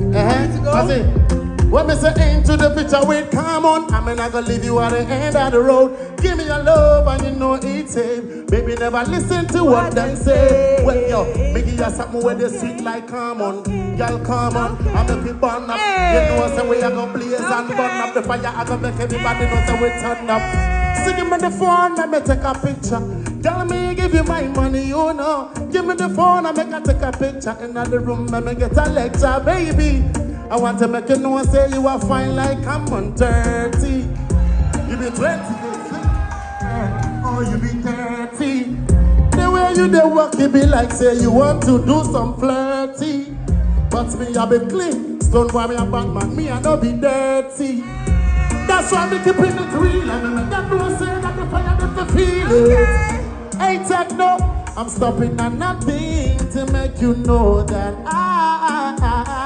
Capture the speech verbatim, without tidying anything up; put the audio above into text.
Uh-huh. I say, when me say into the picture, wait, come on. I mean, I gonna leave you at the end of the road. Give me your love and you know it's safe. Baby, never listen to what, what them say. Well, yo, me give you something where they sweet like come on. Y'all come on, I make it burn up. Hey. You know say we are gonna blaze okay. and burn up the fire. I gonna make everybody know say we turn up. So give me the phone, let me take a picture. Tell me give you my money, you know. Give me the phone, I make I take a picture. In the room, let me get a lecture, baby. I want to make you know, say you are fine like I'm on thirty. You be twenty, oh you be thirty. The way you dey walk, it be like say you want to do some flirty. But me, I be clean. Stonebwoy, me a bad man, me I no be dirty. That's why me keeping it real. And me make them know say that the fire that to feel it. Hey, take no, I'm stopping at nothing to make you know that I. I, I